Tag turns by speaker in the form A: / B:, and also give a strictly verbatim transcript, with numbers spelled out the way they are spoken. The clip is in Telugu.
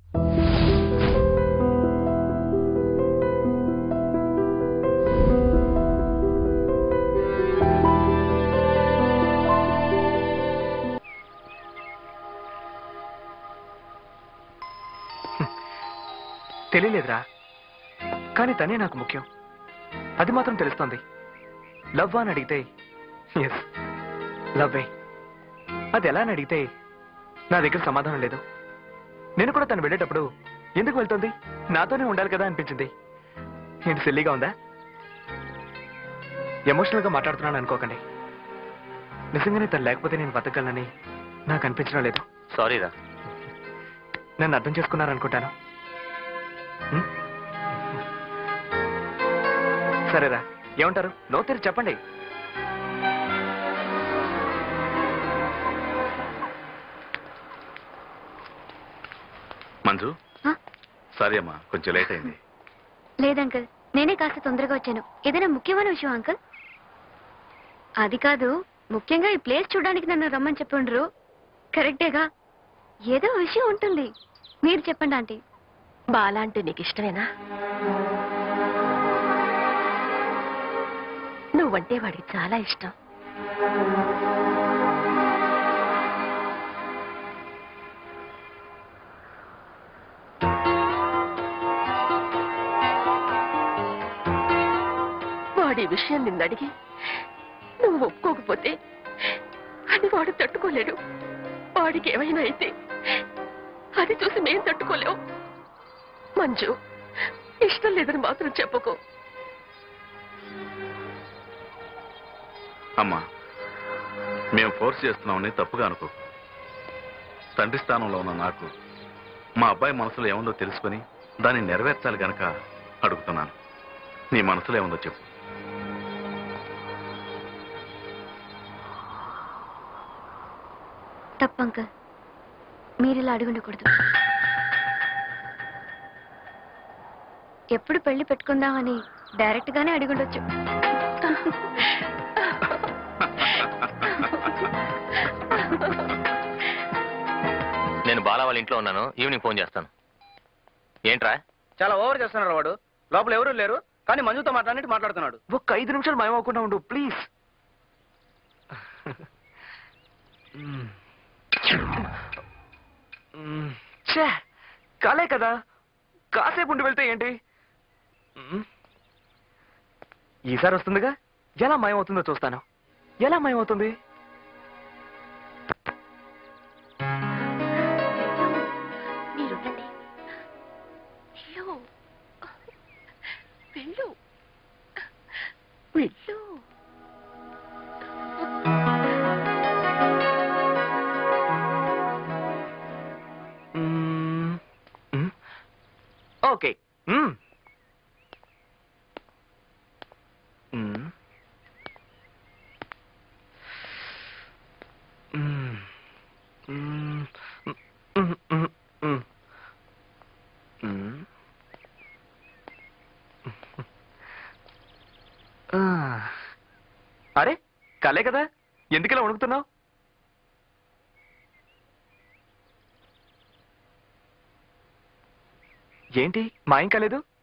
A: తెలియలేదురా, కానీ తనే నాకు ముఖ్యం. అది మాత్రం తెలుస్తోంది. లవ్ అని అడిగితే ఎస్ లవ్వే. అది ఎలా అని అడిగితే నా దగ్గర సమాధానం లేదు. నేను కూడా తను వెళ్ళేటప్పుడు ఎందుకు వెళ్తుంది, నాతోనే ఉండాలి కదా అనిపించింది. ఏంటి సిల్లీగా ఉందా? ఎమోషనల్గా మాట్లాడుతున్నాను అనుకోకండి. నిజంగానే తను లేకపోతే నేను బతకగలనని నాకు అనిపించడం లేదు.
B: సారీరా.
A: నన్ను అర్థం చేసుకున్నారనుకుంటాను. సరేరా, ఏమంటారు? నో తెరి చెప్పండి.
B: మంజు, సారీ అమ్మా, కొంచెం లేట్ అయింది.
C: లేదంకల్, నేనే కాస్త తొందరగా వచ్చాను. ఏదైనా ముఖ్యమైన విషయం అంకల్? అది కాదు, ముఖ్యంగా ఈ ప్లేస్ చూడడానికి నన్ను రమ్మని చెప్పుండ్రు. కరెక్టేగా? ఏదో విషయం ఉంటుంది, మీరు చెప్పండి ఆంటీ.
D: బాలా అంటే నీకు ఇష్టమేనా? నువ్వంటే వాడికి చాలా ఇష్టం. వాడి విషయం నిన్నడిగి నువ్వు ఒప్పుకోకపోతే అది వాడు తట్టుకోలేడు. వాడికి ఏమైనా అయితే అది చూసి మేం తట్టుకోలేవు. మంజు, ఇష్టం లేదని మాత్రం చెప్పుకో.
B: అమ్మా, మేము ఫోర్స్ చేస్తున్నామని తప్పుగా అనుకో. తండ్రి స్థానంలో ఉన్న నాకు మా అబ్బాయి మనసులో ఏముందో తెలుసుకొని దాన్ని నెరవేర్చాలి గనక అడుగుతున్నాను. నీ మనసులో ఏముందో చెప్పు.
C: తప్పంకల్, మీరిలా అడుగుండకూడదు. ఎప్పుడు పెళ్లి పెట్టుకుందామని డైరెక్ట్ గానే అడుగుండొచ్చు.
E: నేను బాలా వాళ్ళ ఇంట్లో ఉన్నాను, ఈవినింగ్ ఫోన్ చేస్తాను. ఏంట్రా
A: చాలా ఓవర్ చేస్తున్నాడు వాడు. లోపల ఎవరూ లేరు, కానీ మంజుతో మాట్లాడినట్టు మాట్లాడుతున్నాడు. ఒక్క ఐదు నిమిషాలు భయమవకుండా ఉండు ప్లీజ్. కాలే కదా, కాసేపు ఉండి వెళ్తే ఏంటి? ఈసారి వస్తుందిగా, ఎలా మాయమవుతుందో చూస్తాను. ఎలా మాయమవుతుంది?
D: వెళ్ళు వెళ్ళు.
A: ఓకే. అరే కలే కదా, ఎందుకలా వణుకుతున్నావు? ఏంటి మాయం కాలేదు?